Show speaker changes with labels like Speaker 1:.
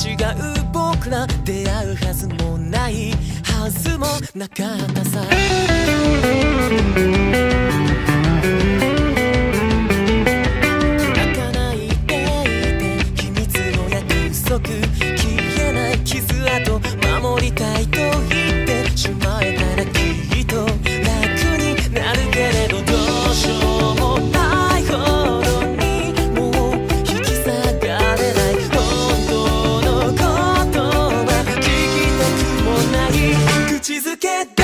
Speaker 1: 違う僕ら出会うはずもないはずもなかったさ。泣かないでいて秘密の約束、消えない傷跡守りたいと言ってしまえたらきっと楽になるけれど、どうしようもないほどにもう引き下がれない。本当のことは聞きたくもない口づけ